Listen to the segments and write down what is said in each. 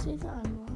say that I'm live.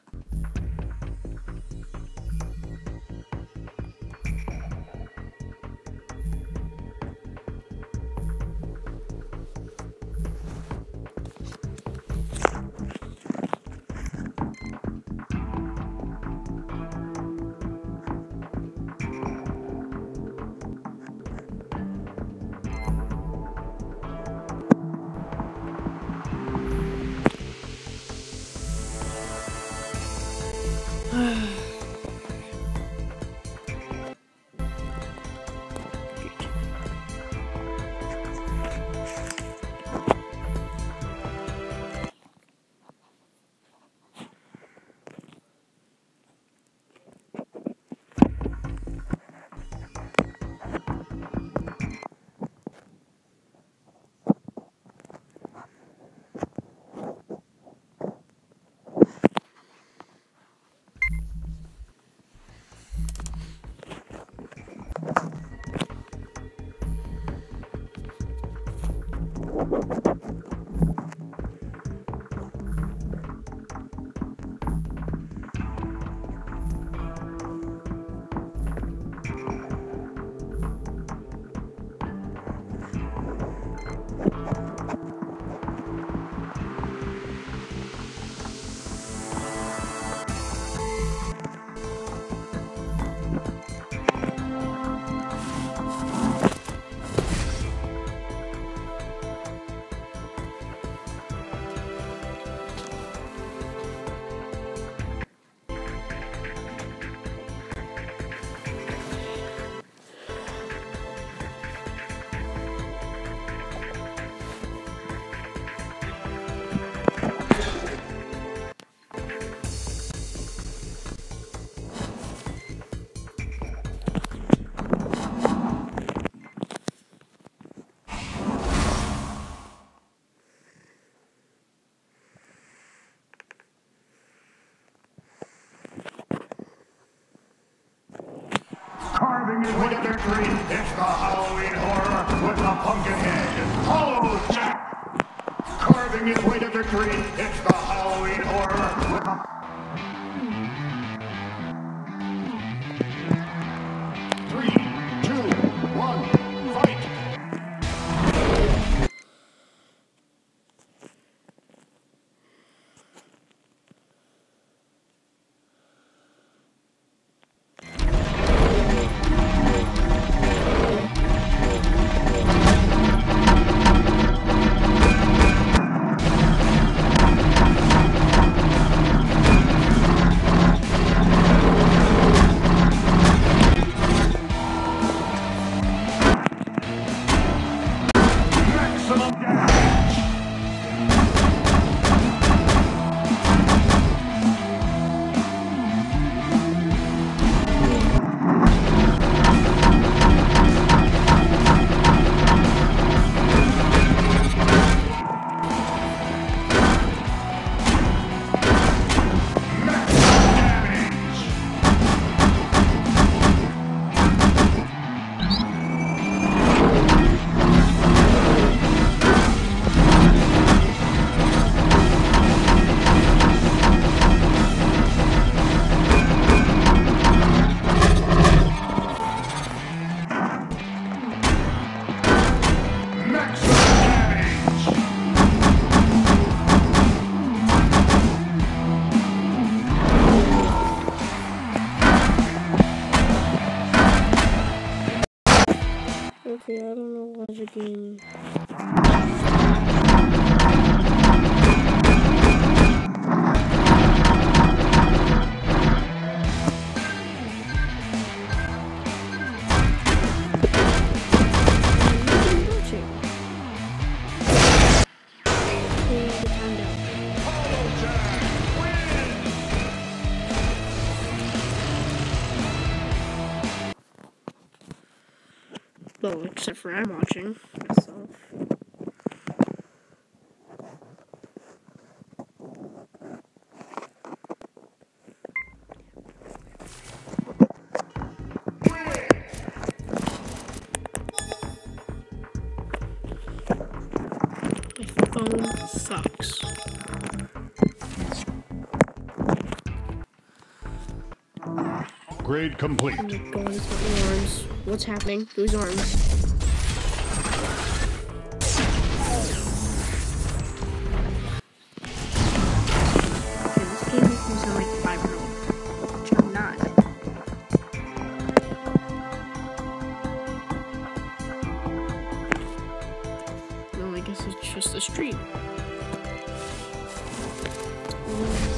Carving his way to victory, it's the Halloween horror with the pumpkin head, Hollow Jack! Carving his way to victory, it's the Halloween horror with the... 3, 2, 1, fight! Okay, I don't know why the game. Well, except for I'm watching myself. My phone sucks. Upgrade complete. Oh my god, he's got no arms. What's happening to his arms? Okay, this game makes me sound like a 5-year-old, which I'm not. No, I guess it's just a street.